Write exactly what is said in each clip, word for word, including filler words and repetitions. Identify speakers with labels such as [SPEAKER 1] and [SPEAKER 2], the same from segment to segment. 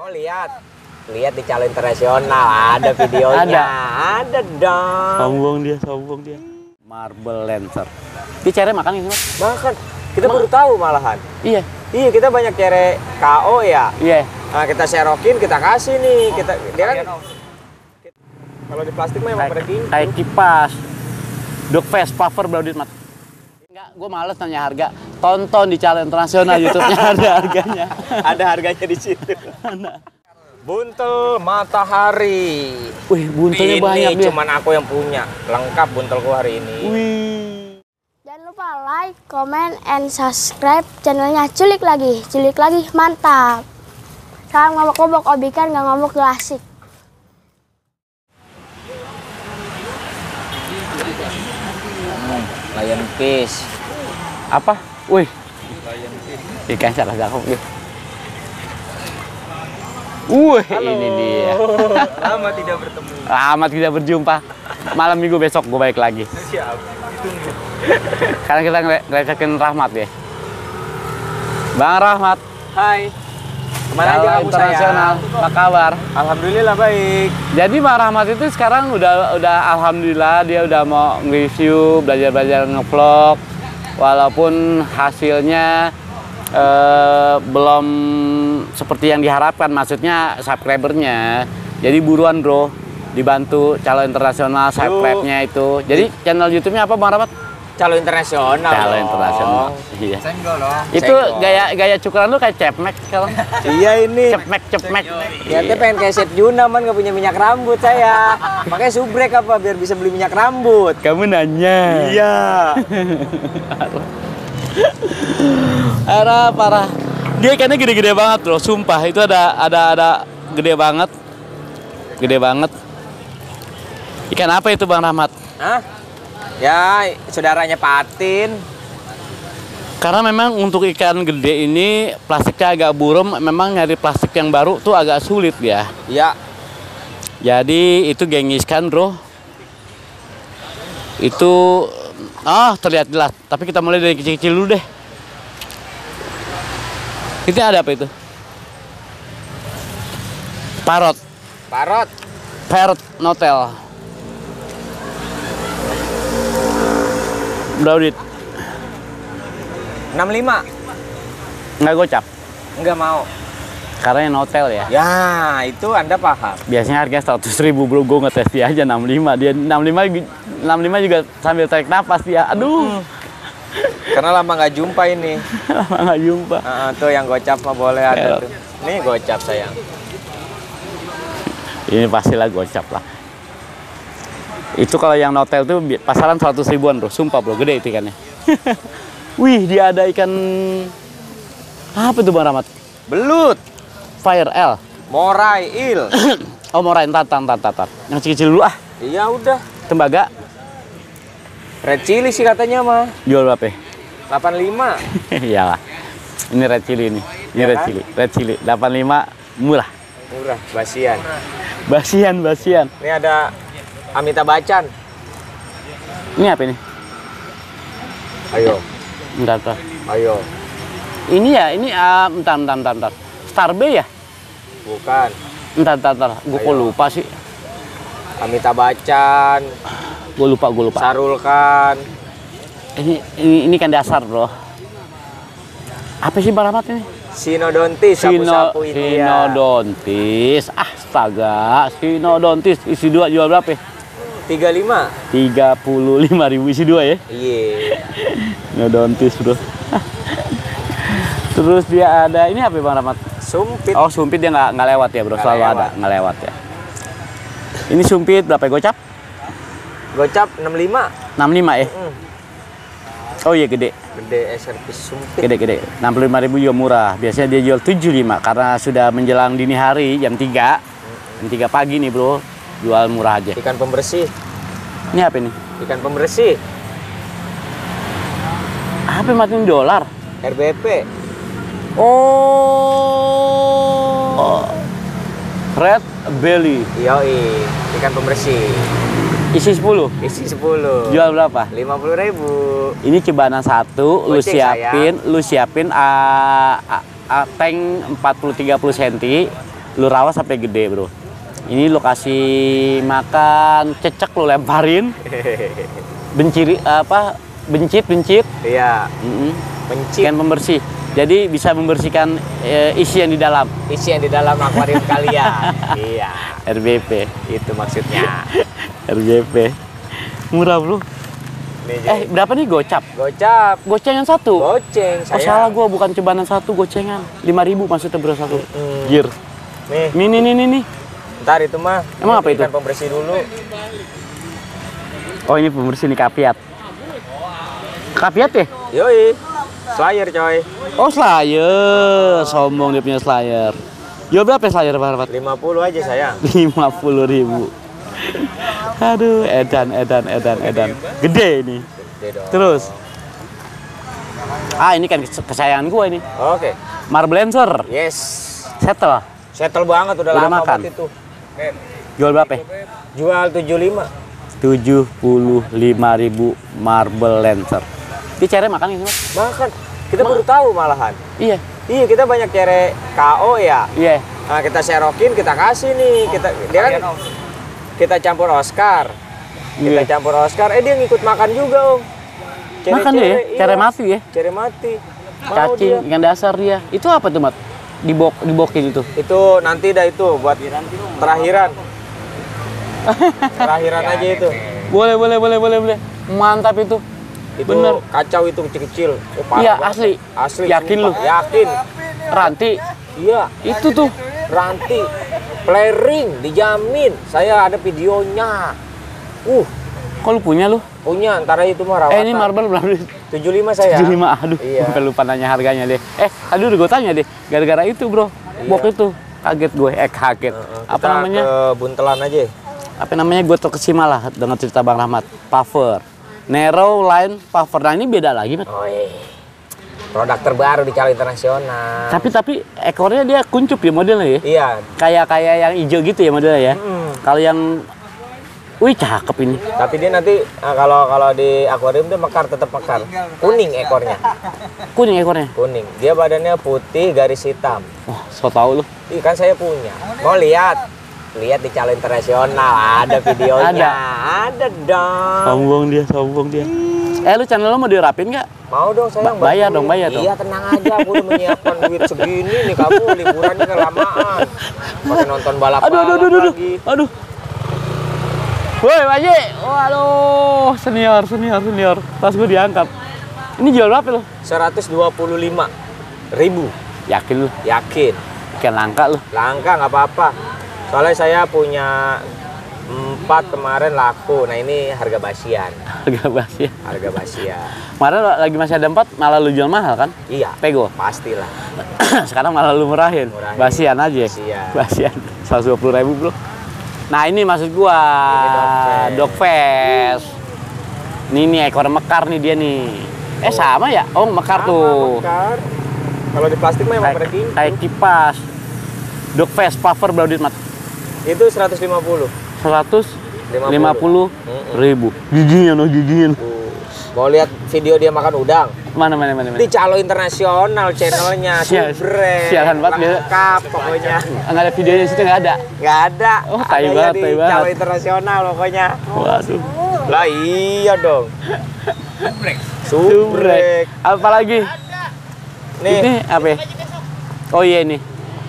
[SPEAKER 1] Oh lihat, lihat di Calo Internasional ada videonya.
[SPEAKER 2] Ada,
[SPEAKER 1] ada dong.
[SPEAKER 2] Sombong dia, sombong dia. Marble Lancer. Dia cere makan ini mas?
[SPEAKER 1] Makan. Kita baru tahu malahan.
[SPEAKER 2] Iya.
[SPEAKER 1] Iya kita banyak cere K O ya.
[SPEAKER 2] Iya.
[SPEAKER 1] Nah, kita serokin, kita kasih nih. Kita dia kan. Kalau di plastik mah emang pada tinggi.
[SPEAKER 2] Kayak kipas. Dog face, puffer, blooded mat. Enggak, gue males nanya harga. Tonton di Calo Internasional YouTube-nya ada harganya.
[SPEAKER 1] Ada harganya di situ. Buntel matahari.
[SPEAKER 2] Wih, buntelnya
[SPEAKER 1] ini
[SPEAKER 2] banyak dia.
[SPEAKER 1] Cuman aku yang punya. Lengkap buntelku hari ini.
[SPEAKER 2] Wih.
[SPEAKER 3] Jangan lupa like, comment, and subscribe channelnya Culik Lagi. Culik Lagi mantap. Salam ngobok-ngobok, obikan nggak ngobok gak asik.
[SPEAKER 1] Lion fish.
[SPEAKER 2] Apa? Wih. Ikan salah cakep dia. Wih, ini dia.
[SPEAKER 1] Lama tidak bertemu.
[SPEAKER 2] Lama tidak berjumpa. Malam minggu besok gue balik lagi.
[SPEAKER 1] Siap. Ditunggu.
[SPEAKER 2] Karena kita ngelecekin Rahmat ya. Bang Rahmat.
[SPEAKER 1] Hai. Kemana aja
[SPEAKER 2] Calo
[SPEAKER 1] kamu
[SPEAKER 2] Internasional.
[SPEAKER 1] sayang?
[SPEAKER 2] Apa kabar?
[SPEAKER 1] Alhamdulillah baik.
[SPEAKER 2] Jadi Bang Rahmat itu sekarang udah udah alhamdulillah dia udah mau nge-review, belajar-belajar nge-vlog. Walaupun hasilnya eh, belum seperti yang diharapkan, maksudnya subscribernya. Jadi buruan bro, dibantu Calo Internasional subscribe-nya itu. Jadi channel YouTube-nya apa Bang Rahmat?
[SPEAKER 1] Calo Internasional.
[SPEAKER 2] Calo
[SPEAKER 1] dong.
[SPEAKER 2] Internasional. Iya.
[SPEAKER 1] Senggol loh.
[SPEAKER 2] Itu
[SPEAKER 1] Senggol.
[SPEAKER 2] gaya gaya cukuran lu kayak cepmek sekarang.
[SPEAKER 1] Iya ini.
[SPEAKER 2] Cepmek cepmek.
[SPEAKER 1] Ya, dia pengen kayak Chef Juna man nggak punya minyak rambut saya. Makanya subrek apa biar bisa beli minyak rambut.
[SPEAKER 2] Kamu nanya.
[SPEAKER 1] Iya.
[SPEAKER 2] Parah parah. Dia ikannya gede-gede banget loh, sumpah. Itu ada ada ada gede banget. Gede banget. Ikan apa itu Bang Rahmat?
[SPEAKER 1] Hah? Ya, saudaranya patin.
[SPEAKER 2] Karena memang untuk ikan gede ini plastiknya agak buram, memang nyari plastik yang baru tuh agak sulit ya.
[SPEAKER 1] Iya.
[SPEAKER 2] Jadi itu gengiskan bro. Itu ah terlihat jelas. Tapi kita mulai dari kecil-kecil dulu deh. Itu ada apa itu? Parot.
[SPEAKER 1] Parot.
[SPEAKER 2] Parrot Notel. Blooded.
[SPEAKER 1] enam puluh lima.
[SPEAKER 2] Nggak gocap.
[SPEAKER 1] Enggak mau.
[SPEAKER 2] Karena yang Notel ya.
[SPEAKER 1] Ya, itu Anda paham.
[SPEAKER 2] Biasanya harganya seratus ribu bro. Gue ngetes dia aja enam puluh lima. Dia enam puluh lima, enam puluh lima juga sambil tarik napas dia. Aduh.
[SPEAKER 1] Karena lama nggak jumpa ini.
[SPEAKER 2] Lama nggak jumpa.
[SPEAKER 1] Nah, tuh yang gocap mah boleh ada
[SPEAKER 2] Ya.
[SPEAKER 1] tuh. Nih gocap sayang.
[SPEAKER 2] Ini pastilah gocap lah. Itu kalau yang Notel tuh pasaran seratus ribuan bro. Sumpah bro, gede itu ikannya. Wih, dia ada ikan apa tuh Bang Rahmat?
[SPEAKER 1] Belut.
[SPEAKER 2] Fire L.
[SPEAKER 1] Morai il.
[SPEAKER 2] Oh, morain tatan tatan tatan. Yang kecil-kecil dulu ah.
[SPEAKER 1] Iya udah.
[SPEAKER 2] Tembaga.
[SPEAKER 1] Red chili sih katanya mah.
[SPEAKER 2] Jual berapa?
[SPEAKER 1] delapan puluh lima.
[SPEAKER 2] Iyalah. Ini red chili ini. Ini
[SPEAKER 1] Ya
[SPEAKER 2] red
[SPEAKER 1] kan?
[SPEAKER 2] chili. Red chili delapan puluh lima murah.
[SPEAKER 1] Murah, basian.
[SPEAKER 2] Basian, basian.
[SPEAKER 1] Ini ada Amitabh Bachchan.
[SPEAKER 2] Ini apa ini?
[SPEAKER 1] Ayo,
[SPEAKER 2] Bentar, bentar.
[SPEAKER 1] ayo.
[SPEAKER 2] Ini ya, ini uh, bentar, bentar, bentar, bentar. Starbay ya?
[SPEAKER 1] Bukan.
[SPEAKER 2] Bentar, bentar, bentar. Gue kok
[SPEAKER 1] Ayo.
[SPEAKER 2] lupa sih.
[SPEAKER 1] Amitabh Bachchan,
[SPEAKER 2] Gue lupa, gue lupa.
[SPEAKER 1] Sarul Khan.
[SPEAKER 2] Ini, ini, ini kan dasar bro. Apa sih Bang Rahmat ini?
[SPEAKER 1] Sinodontis,
[SPEAKER 2] Sino,
[SPEAKER 1] sapu-sapu India.
[SPEAKER 2] Sinodontis. Astaga, Sinodontis. Isi dua jual berapa?
[SPEAKER 1] tiga puluh lima.
[SPEAKER 2] tiga puluh lima ribu isi dua ya?
[SPEAKER 1] Iya.
[SPEAKER 2] Sinodontis bro. Terus dia ada, ini apa Bang Rahmat?
[SPEAKER 1] Sumpit.
[SPEAKER 2] Oh sumpit dia nggak nggak lewat ya bro,
[SPEAKER 1] Nggak
[SPEAKER 2] selalu
[SPEAKER 1] lewat.
[SPEAKER 2] ada, nggak lewat ya. Ini sumpit berapa gocap?
[SPEAKER 1] Gocap enam puluh lima.
[SPEAKER 2] enam puluh lima ya?
[SPEAKER 1] Hmm.
[SPEAKER 2] Oh iya gede.
[SPEAKER 1] Gede servis sumpit.
[SPEAKER 2] Gede-gede, enam puluh lima ribu juga murah. Biasanya dia jual tujuh puluh lima karena sudah menjelang dini hari jam tiga. Jam tiga pagi nih bro, jual murah aja.
[SPEAKER 1] Ikan pembersih.
[SPEAKER 2] Ini apa ini?
[SPEAKER 1] Ikan pembersih.
[SPEAKER 2] Apa matiin dolar?
[SPEAKER 1] R B P.
[SPEAKER 2] Oh, red belly.
[SPEAKER 1] Yoi, ikan pembersih.
[SPEAKER 2] Isi sepuluh.
[SPEAKER 1] Isi sepuluh.
[SPEAKER 2] Jual berapa?
[SPEAKER 1] lima puluh ribu.
[SPEAKER 2] Ini cebanan satu, lu
[SPEAKER 1] Goceng,
[SPEAKER 2] siapin, lu siapin uh, uh, uh, tank empat puluh tiga puluh senti, lu rawat sampai gede, bro. Ini lokasi makan, cecek lu lemparin. Benciri apa? Bencit, bencit.
[SPEAKER 1] Iya.
[SPEAKER 2] Mm-mm.
[SPEAKER 1] Bencit.
[SPEAKER 2] Ikan pembersih. Jadi bisa membersihkan e, isi yang di dalam.
[SPEAKER 1] Isi yang di dalam akuarium kalian. Iya.
[SPEAKER 2] R B P.
[SPEAKER 1] Itu maksudnya.
[SPEAKER 2] R B P. Murah, bro.
[SPEAKER 1] Nih,
[SPEAKER 2] Eh, berapa nih gocap?
[SPEAKER 1] Gocap.
[SPEAKER 2] Gocengan satu?
[SPEAKER 1] Goceng,
[SPEAKER 2] Oh,
[SPEAKER 1] saya.
[SPEAKER 2] salah gua, bukan cebanan satu, gocengan. lima ribu maksudnya, bro, satu.
[SPEAKER 1] Hmm.
[SPEAKER 2] Gear.
[SPEAKER 1] Nih,
[SPEAKER 2] Nih, nih, nih, nih, nih.
[SPEAKER 1] ntar itu mah.
[SPEAKER 2] Emang apa itu?
[SPEAKER 1] Ikan pembersih dulu.
[SPEAKER 2] Oh, ini pembersih nih, kapiat. Kapiat ya?
[SPEAKER 1] Yoi. Slayer, coy.
[SPEAKER 2] Oh, Slayer. Sombong dia punya Slayer. Jual berapa Slayer, Pak?
[SPEAKER 1] lima puluh aja, sayang.
[SPEAKER 2] lima puluh ribu. Aduh, edan, edan, edan, edan. Gede ini.
[SPEAKER 1] Gede dong.
[SPEAKER 2] Terus. Ah, ini kan kesayangan gua ini.
[SPEAKER 1] Oke.
[SPEAKER 2] Marble Lancer.
[SPEAKER 1] Yes.
[SPEAKER 2] Settle.
[SPEAKER 1] Settle banget, udah,
[SPEAKER 2] Udah
[SPEAKER 1] lama
[SPEAKER 2] makan?
[SPEAKER 1] banget itu.
[SPEAKER 2] Jual berapa?
[SPEAKER 1] Jual tujuh puluh lima.
[SPEAKER 2] tujuh puluh lima ribu Marble Lancer. Ini cere makan ini, Mas?
[SPEAKER 1] Makan. Kita baru tahu malahan.
[SPEAKER 2] Iya.
[SPEAKER 1] Iya, kita banyak cere K O ya.
[SPEAKER 2] Iya.
[SPEAKER 1] Nah, kita serokin, kita kasih nih. Kita dia kan kita campur Oscar. Kita
[SPEAKER 2] Iya.
[SPEAKER 1] campur Oscar. Eh, dia ngikut makan juga, Om.
[SPEAKER 2] Makan dia ya?
[SPEAKER 1] iya.
[SPEAKER 2] Cere mati ya?
[SPEAKER 1] Cere mati. Mau
[SPEAKER 2] Cacing,
[SPEAKER 1] dia.
[SPEAKER 2] ikan dasar dia. Itu apa tuh, Mat? Dibok, dibokin itu.
[SPEAKER 1] Itu nanti dah itu buat terakhiran. Terakhiran aja itu.
[SPEAKER 2] Boleh, boleh, boleh, boleh, boleh. Mantap itu.
[SPEAKER 1] Itu
[SPEAKER 2] Bener.
[SPEAKER 1] kacau itu kecil-kecil. Oh, parah
[SPEAKER 2] Iya,
[SPEAKER 1] banget.
[SPEAKER 2] asli.
[SPEAKER 1] Asli.
[SPEAKER 2] Yakin
[SPEAKER 1] sumpah.
[SPEAKER 2] lu?
[SPEAKER 1] Yakin.
[SPEAKER 2] Ranti.
[SPEAKER 1] Iya,
[SPEAKER 2] Itu tuh.
[SPEAKER 1] ranti. Flaring dijamin. Saya ada videonya. Uh,
[SPEAKER 2] Kok lu punya lu?
[SPEAKER 1] punya antara itu mah rawatan.
[SPEAKER 2] Eh, ini marble berapa?
[SPEAKER 1] tujuh puluh lima saya.
[SPEAKER 2] tujuh puluh lima. Aduh,
[SPEAKER 1] Iya.
[SPEAKER 2] sampai lupa nanya harganya deh. Eh, aduh gue tanya deh. Gara-gara itu, Bro. Bok itu. Kaget gue. Eh, kaget.
[SPEAKER 1] Heeh,
[SPEAKER 2] Apa
[SPEAKER 1] kita
[SPEAKER 2] namanya?
[SPEAKER 1] Ke buntelan aja.
[SPEAKER 2] Apa namanya? Gue terkesima lah dengan cerita Bang Rahmat. Puffer. Narrow line puffer. Nah, ini beda lagi, Mat.
[SPEAKER 1] Oh, iya. Produk terbaru di Calo Internasional.
[SPEAKER 2] Tapi tapi ekornya dia kuncup ya modelnya ya.
[SPEAKER 1] Iya.
[SPEAKER 2] Kayak kayak yang hijau gitu ya modelnya ya.
[SPEAKER 1] Mm.
[SPEAKER 2] Kalau yang wih cakep ini.
[SPEAKER 1] Tapi dia nanti eh, kalau kalau di akuarium dia mekar, tetap mekar. Kuning ekornya.
[SPEAKER 2] Kuning ekornya.
[SPEAKER 1] Kuning. Dia badannya putih garis hitam.
[SPEAKER 2] Wah, so tau lu.
[SPEAKER 1] Ih, kan saya punya. Mau lihat? Lihat di Calo Internasional ada videonya.
[SPEAKER 2] Ada.
[SPEAKER 1] Ada dong.
[SPEAKER 2] Sombong dia, sombong dia. Eh, lu channel lu mau dirapin nggak?
[SPEAKER 1] Mau dong sayang.
[SPEAKER 2] Ba- bayar
[SPEAKER 1] bantuin.
[SPEAKER 2] dong, bayar dong.
[SPEAKER 1] Iya, tenang aja, aku udah menyiapkan duit segini nih, kamu liburannya kelamaan. Pakai nonton balap
[SPEAKER 2] Aduh, aduh, aduh, aduh,
[SPEAKER 1] lagi.
[SPEAKER 2] aduh. Woi, Pak Haji. Waduh, senior, senior, senior. Tas gue diangkat. Ini jual berapa lu?
[SPEAKER 1] seratus dua puluh lima ribu.
[SPEAKER 2] Yakin lu?
[SPEAKER 1] Yakin.
[SPEAKER 2] Ikan langka lu.
[SPEAKER 1] Langka nggak apa-apa. Soalnya saya punya empat kemarin laku. Nah, ini harga basian.
[SPEAKER 2] Harga basi.
[SPEAKER 1] Harga basian.
[SPEAKER 2] Kemarin lagi masih ada empat, malah lu jual mahal kan?
[SPEAKER 1] Iya.
[SPEAKER 2] Pego.
[SPEAKER 1] Pastilah.
[SPEAKER 2] Sekarang malah lu murahin.
[SPEAKER 1] Murahin.
[SPEAKER 2] Basian aja.
[SPEAKER 1] Basian.
[SPEAKER 2] Basian. seratus dua puluh ribu, Bro. Nah, ini maksud gua.
[SPEAKER 1] Ini
[SPEAKER 2] Dogfest. Ini nih ekor mekar nih dia nih. Eh, sama ya? Oh, mekar
[SPEAKER 1] Sama,
[SPEAKER 2] tuh.
[SPEAKER 1] mekar. Kalau di plastik mah emang
[SPEAKER 2] Kayak,
[SPEAKER 1] pada gitu.
[SPEAKER 2] kayak kipas. Dogfest puffer berapa duit, Mat?
[SPEAKER 1] Itu seratus lima puluh.
[SPEAKER 2] seratus lima puluh ribu. Giginya no, giginya.
[SPEAKER 1] Tuh. Mau lihat video dia makan udang?
[SPEAKER 2] Mana, mana, mana, mana?
[SPEAKER 1] Di Calo Internasional channelnya.
[SPEAKER 2] Sial-
[SPEAKER 1] Subrek.
[SPEAKER 2] sialan banget dia.
[SPEAKER 1] Lengkap pokoknya.
[SPEAKER 2] Nggak ada videonya di situ, nggak ada.
[SPEAKER 1] Nggak ada.
[SPEAKER 2] Oh, tai
[SPEAKER 1] Adanya
[SPEAKER 2] banget,
[SPEAKER 1] di
[SPEAKER 2] tai banget.
[SPEAKER 1] Calo Internasional pokoknya.
[SPEAKER 2] Waduh.
[SPEAKER 1] Lah iya dong.
[SPEAKER 2] Subrek.
[SPEAKER 1] Subrek.
[SPEAKER 2] Apalagi?
[SPEAKER 1] Nih,
[SPEAKER 2] Ini apa ya? Oh iya ini.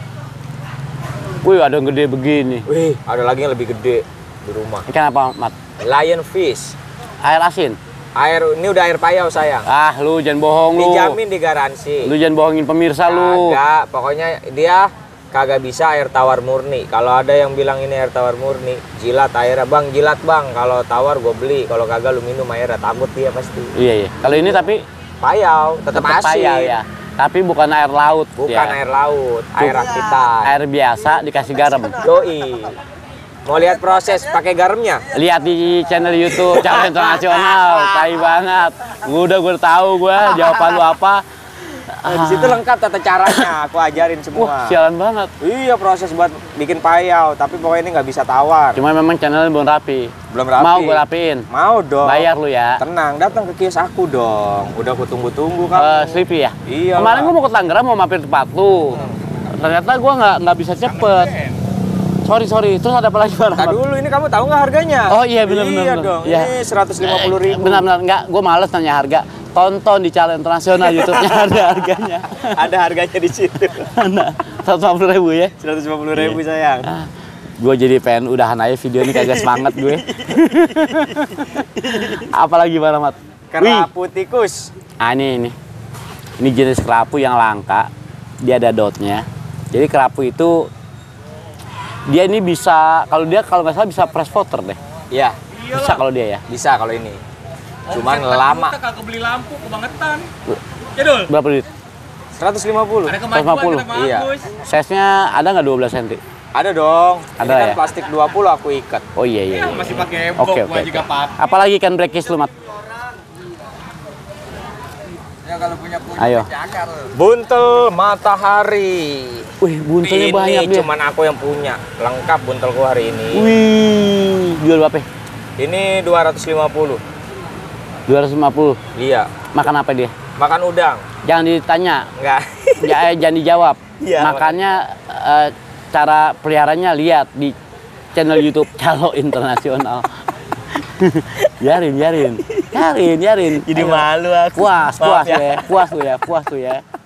[SPEAKER 2] Wih, ada yang gede begini.
[SPEAKER 1] wih, ada lagi yang lebih gede di rumah.
[SPEAKER 2] Ikan apa, Mat?
[SPEAKER 1] Lion fish.
[SPEAKER 2] Air asin.
[SPEAKER 1] Air ini udah air payau sayang.
[SPEAKER 2] Ah, lu jangan bohong lu.
[SPEAKER 1] Dijamin digaransi.
[SPEAKER 2] Lu jangan bohongin pemirsa lu.
[SPEAKER 1] Kagak, pokoknya dia kagak bisa air tawar murni. Kalau ada yang bilang ini air tawar murni, jilat airnya, Bang, jilat Bang. Kalau tawar gue beli, kalau kagak lu minum airnya, takut dia pasti.
[SPEAKER 2] Iya, iya. Kalau ini tapi
[SPEAKER 1] Payau, tetap
[SPEAKER 2] tetap
[SPEAKER 1] asin.
[SPEAKER 2] payau ya. Tapi bukan air laut.
[SPEAKER 1] Bukan
[SPEAKER 2] ya.
[SPEAKER 1] air laut, air rakitan.
[SPEAKER 2] Air biasa dikasih garam.
[SPEAKER 1] Yoi. Mau lihat proses pakai garamnya?
[SPEAKER 2] Lihat di channel YouTube Calo Internasional, tai banget. Gua udah gue tahu gua jawaban lu apa.
[SPEAKER 1] Nah, di situ lengkap tata caranya, aku ajarin semua.
[SPEAKER 2] Wah, sialan banget.
[SPEAKER 1] Iya, proses buat bikin payau, tapi pokoknya ini nggak bisa tawar.
[SPEAKER 2] Cuma memang channelnya belum rapi.
[SPEAKER 1] Belum rapi.
[SPEAKER 2] Mau gue rapiin.
[SPEAKER 1] Mau dong.
[SPEAKER 2] Bayar lu ya.
[SPEAKER 1] Tenang, datang ke kios aku dong. Udah aku tunggu-tunggu kamu.
[SPEAKER 2] Eh, Sleepy ya?
[SPEAKER 1] Iya.
[SPEAKER 2] Kemarin gua mau ke Tangerang mau mampir tempat lu. ternyata gua nggak nggak bisa cepet. Sorry sorry. Terus ada apa lagi Bang?
[SPEAKER 1] Tadi dulu ini kamu tahu nggak harganya?
[SPEAKER 2] Oh iya benar benar.
[SPEAKER 1] Iya
[SPEAKER 2] benar.
[SPEAKER 1] dong.
[SPEAKER 2] Ya.
[SPEAKER 1] Ini seratus lima puluh ribu.
[SPEAKER 2] Benar benar enggak. Gua males nanya harga. Tonton di channel internasional YouTube-nya ada harganya.
[SPEAKER 1] Ada harganya di situ.
[SPEAKER 2] Nah, seratus lima puluh ribu ya.
[SPEAKER 1] seratus lima puluh ribu sayang.
[SPEAKER 2] Ah, gue jadi pengen udahan aja video ini kagak semangat gue. Apalagi Bang Rahmat?
[SPEAKER 1] Kerapu tikus.
[SPEAKER 2] Ah ini ini. Ini jenis kerapu yang langka. Dia ada dotnya. Jadi kerapu itu dia ini bisa kalau dia kalau nggak salah bisa press water deh.
[SPEAKER 1] Iya,
[SPEAKER 2] Bisa kalau dia ya.
[SPEAKER 1] bisa kalau ini. Cuman lama.
[SPEAKER 4] Kita kagak beli lampu kebangetan. Ya Dul.
[SPEAKER 2] Berapa duit?
[SPEAKER 1] seratus lima puluh.
[SPEAKER 4] Ada
[SPEAKER 2] seratus lima puluh.
[SPEAKER 4] kemajuan kita
[SPEAKER 1] Iya.
[SPEAKER 4] bagus.
[SPEAKER 2] Size-nya ada nggak dua belas senti?
[SPEAKER 1] Ada dong.
[SPEAKER 2] Ada
[SPEAKER 1] ini kan
[SPEAKER 2] ya?
[SPEAKER 1] plastik dua puluh aku ikat.
[SPEAKER 2] Oh iya iya.
[SPEAKER 4] Ya,
[SPEAKER 2] iya.
[SPEAKER 4] masih pakai box
[SPEAKER 2] Oke
[SPEAKER 4] gua
[SPEAKER 2] oke.
[SPEAKER 4] juga
[SPEAKER 2] oke.
[SPEAKER 4] pakai.
[SPEAKER 2] Apalagi ikan breakis lu Mat?
[SPEAKER 4] Ya kalau punya punya
[SPEAKER 2] Ayo.
[SPEAKER 4] cakar.
[SPEAKER 1] Buntel matahari.
[SPEAKER 2] Wih buntelnya
[SPEAKER 1] Ini
[SPEAKER 2] banyak dia.
[SPEAKER 1] cuman aku yang punya. Lengkap buntelku hari ini.
[SPEAKER 2] Wih jual berapa?
[SPEAKER 1] Ini dua ratus lima puluh.
[SPEAKER 2] dua ratus lima puluh.
[SPEAKER 1] Iya.
[SPEAKER 2] Makan apa dia?
[SPEAKER 1] Makan udang.
[SPEAKER 2] Jangan ditanya.
[SPEAKER 1] Enggak.
[SPEAKER 2] Ya, eh, jangan dijawab.
[SPEAKER 1] Iya,
[SPEAKER 2] Makannya eh, cara peliharanya lihat di channel YouTube Calo Internasional. Biarin, biarin. Biarin, biarin.
[SPEAKER 1] Jadi
[SPEAKER 2] Ayo.
[SPEAKER 1] malu aku.
[SPEAKER 2] Puas,
[SPEAKER 1] Maaf
[SPEAKER 2] puas ya. Puas tuh ya, puas tuh ya.